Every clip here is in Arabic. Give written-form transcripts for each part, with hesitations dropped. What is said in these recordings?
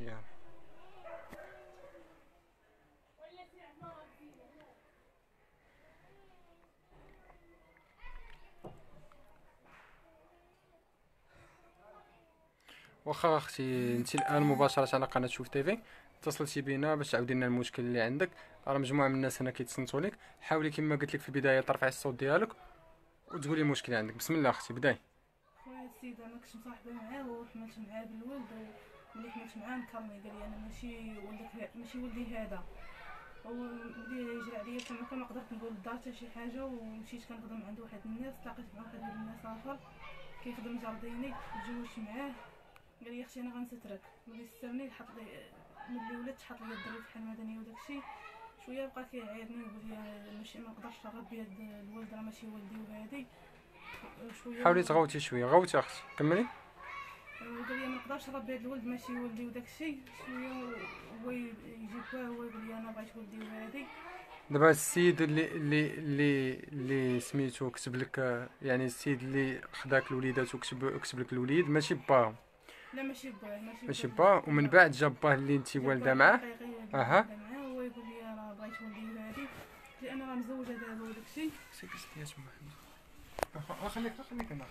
يلا. واخا اختي انت الان مباشره على قناه شوف تيفي اتصلتي بينا باش تعاودي لنا المشكل اللي عندك. راه مجموعه من الناس هنا كيتصنتوا لك. حاولي كما قلت لك في البدايه ترفعي الصوت ديالك وتقولي المشكل اللي عندك. بسم الله اختي بداي. خويا السيدة ما كنتش مصاحبة معاه وحملت معاه بالولد، وملي حملت معاه نكرني قال لي انا ماشي ولدي هذا. وملي يجري عليا تما ما قدرت نقول للدار حتى شي حاجه، ومشيت كنخدم عند واحد الناس، تلاقيت مع واحد الناس اخر كيخدم جارديني، تزوجت معاه. قال لي اختي انا غنسترك. ملي سترني حط لي، ملي ولدت حط لي الدري في الحال المدنيه وداكشي. شويه بقى كيعايرني ويقول لي ماشي ما نقدرش نغبي هاد الولد، راه ماشي ولدي وهادي. شويه حاولي تغوتي شويه. غوتي اختي كملي. قال لي ما نقدرش نربي هاد الولد ماشي ولدي وداكشي. شويه هو يجي باه هو يقول لي انا بغيت ولدي وهادي. دابا السيد اللي سميتو كتب لك، يعني السيد اللي خداك الوليدات وكتب لك الوليد ماشي باهم. لا ماشي باه، ماشي با، ومن بعد جاب باه اللي انت جاب والده باه معاه. حقيقي اللي اها. والده معاه، هو يقول لي انا بغيت ولدي وهادي، لان راه مزوجه دابا وداكشي. اها خليك انا.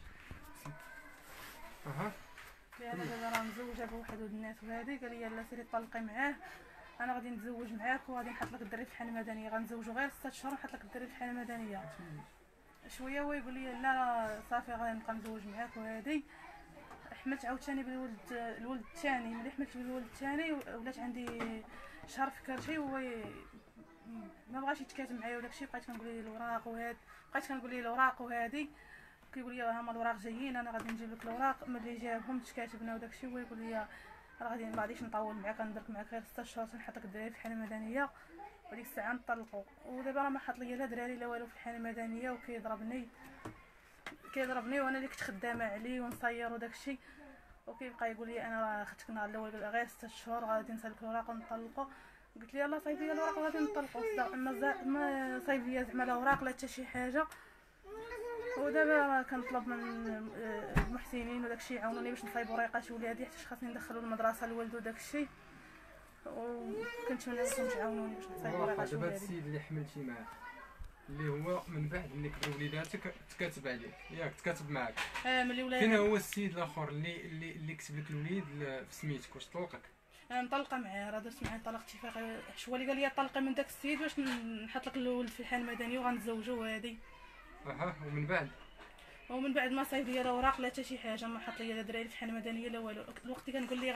اها. انا دابا راه مزوجه بواحد الناس وهادي. قال لي لا سيري طلقي معاه، انا غادي نتزوج معاك وغادي نحط لك الدري في الحاله المدنيه، غنزوجو غير 6 شهور ونحط لك الدري في الحاله المدنيه. شويه هو يقول لي لا صافي غادي نبقى مزوج معاك وهادي. حملت عاوتاني الولد الثاني. ملي حملت بالولد الثاني ولات عندي شهر في كرشي، وهو ما بغاش يتكاتب معايا وداكشي. بقيت كنقول ليه الاوراق وهاد، بقيت كنقول ليه الاوراق وهادي. كيقول لي هما الاوراق جايين انا غادي نجيب لك الاوراق. ملي جابهم تكاتبنا وداكشي، هو يقول لي راه غادي ما غاديش نطول معاك، غندرك معاك غير 6 شهور تنحط لك الدراري في الحاله المدنيه. وديك الساعه نطلقوا. ودابا راه ما حط ليا لا دراري لا والو في الحاله المدنيه، وكيضربني وانا اللي كنت خدامه عليه ونصير وداكشي. وكيبقى يقول لي انا راه خدتك النهار الاول غير 6 شهور غادي نسالك الاوراق ونطلقوا. قلت لي يلاه صايب لي الاوراق غادي نطلقوا. ما صايب لي زعما لا اوراق لا حتى شي حاجه. ودابا راه كنطلب من المحسنين وداكشي يعاونوني باش نصايب وريقات ولادي، حيت خاصني ندخلو المدرسه الولد وداكشي. وكنتمنى انكم تعاونوني باش نصايب وريقات دابا ولادي. السيد اللي حملتي معاه اللي هو من بعد ملي كبروا وليداتك تكاتب عليك ياك، تكاتب معاك. ملي ولاد فين هو السيد الاخر اللي كتب لك الوليد في سميتك؟ واش طلقك؟ انا مطلقه معاه، راه درت معاه طلاق اتفاقي. هو اللي قال لي طلقي من داك السيد باش نحط لك الولد في الحال المدني وغنتزوجوا هادي. اها. ومن بعد ما صايب لي لا اوراق لا حتى شي حاجه، ما حط لي لا دراري في الحاله المدنيه لا والو. الوقت اللي كنقول لي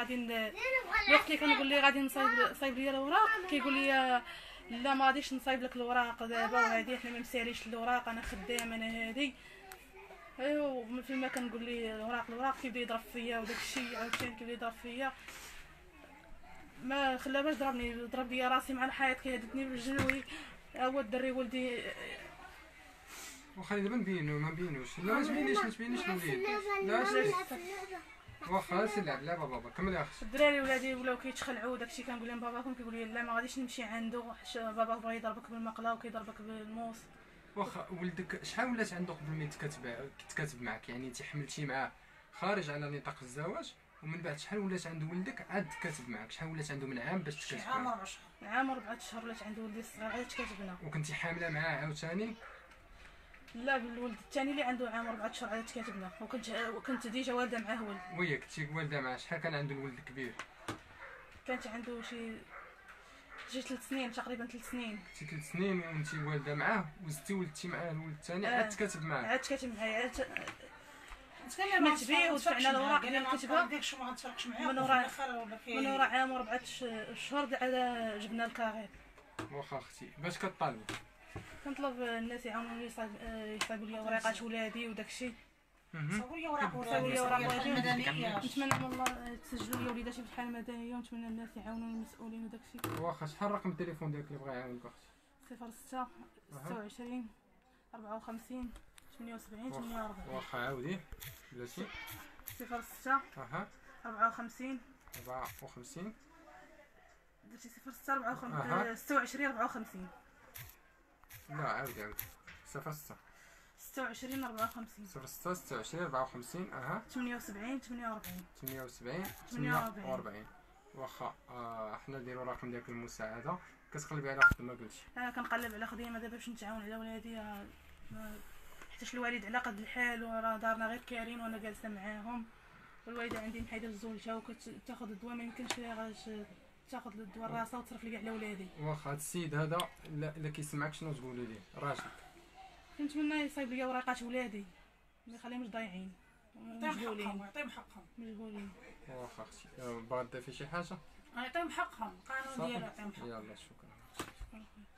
غادي صايب لي الاوراق، كيقول لي لا ما غاديش نصايب لك الاوراق دابا وهادي، حنا ما مساليش الاوراق، انا خدام انا هادي. ايوا فيما كنقول لي الاوراق كيبدا يضرب فيا وداك الشيء عاوتاني كيبدا يضرب فيا. ما خلا باش ضرب لي راسي مع الحيط، كيهددني بالجنوي. هو الدري ولدي. واخا دابا نبينو ما نبينوش. لا ما تبينيش الوليد. لا واخا سير لعب بابا كمل يا اختي. الدراري ولادي ولاو كيتخلعوا وداكشي. كنقول لهم باباكم، كيقول لي لا ما غاديش نمشي عنده، باباك بغا يضربك بالمقله وكيضربك بالموس. واخا ولدك شحال ولات عنده قبل ما يتكاتب معك؟ يعني انت حملتي معاه خارج على نطاق الزواج، ومن بعد شحال ولات عنده ولدك عاد تكاتب معك؟ شحال ولات عنده من عام باش تكاتب معك؟ عام و4 اشهر ولات عنده ولدي الصغير عاد تكاتبنا. وكنتي حامله معاه عاوتاني؟ لا بالولد الثاني اللي عنده عام و4 اشهر عاد تكاتبنا. وكنت ديجا والده معاه ولد. ويا كنتي والده معاه. شحال كان عنده الولد الكبير؟ كانت عنده شي 3 سنين تقريبا 3 سنين. شي 3 سنين وانت والده معاه، وزدتي ولدتي معاه الولد الثاني عاد تكاتب معاه. عاد تكاتب معايا. حملت بيه ودفعنا الاوراق ديال الكتبه. من ورا عام و4 اشهر عاد جبنا الكاغيط. واخا اختي باش كطالبي؟ كنطلب الناس يعاونوني يصايبوا لي وريقات ولادي وداكشي. صاوبوا لي اوراق ولادي نتمنى من الله تسجلوا لي وليداتي في الحاله المدنيه، ونتمنى الناس يعاونوني المسؤولين وداكشي. واخا شحال رقم التليفون ديالك اللي بغا يعاونك اختي؟ 06 26 54 78 48. واخا عاودي بلاتي. 06 اها 54 54 درتي 06 54 26 54. لا عاودي 06 26 54 06 26 54 اها 78 48 78 48. 48. واخا حنا نديرو رقم ديالك المساعده، كتقلبي على خدمه قلتي. انا كنقلب على خدمه دابا باش نتعاون على ولادي، حيتاش الوالد على قد الحال وراه دارنا غير كارين وانا جالسه معاهم، والوالده عندي محيده الزوجه وكتاخذ الدواء، ما يمكنش ليها غاش تاخذ الدواء راسها وتصرف لي كاع على ولادي. واخا هاد السيد هذا لا كيسمعك شنو تقولي ليه راجلك؟ كنتمنى يصايب لي ورقات ولادي ما يخليهمش ضايعين يعطيهم حقهم. مجهولين. واخا اختي باغا تضيفي شي حاجه؟ يعطيهم حقهم، القانون ديالو يعطيهم حقهم. يلا شكرا.